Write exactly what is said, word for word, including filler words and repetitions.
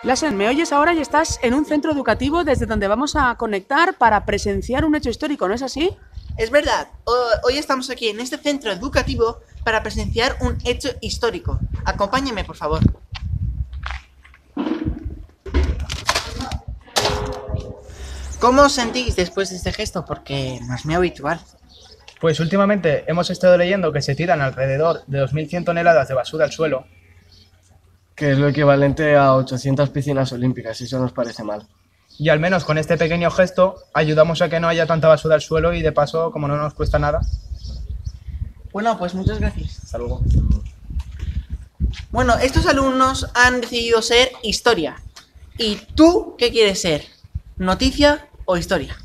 Lassen, ¿me oyes ahora y estás en un centro educativo desde donde vamos a conectar para presenciar un hecho histórico, ¿no es así? Es verdad, hoy estamos aquí en este centro educativo para presenciar un hecho histórico. Acompáñeme, por favor. ¿Cómo os sentís después de este gesto? Porque no es muy habitual. Pues últimamente hemos estado leyendo que se tiran alrededor de dos mil cien toneladas de basura al suelo. Que es lo equivalente a ochocientas piscinas olímpicas, y eso nos parece mal. Y al menos con este pequeño gesto ayudamos a que no haya tanta basura al suelo y de paso, como no nos cuesta nada. Bueno, pues muchas gracias. Hasta luego. Bueno, estos alumnos han decidido ser historia. ¿Y tú qué quieres ser? ¿Noticia o historia?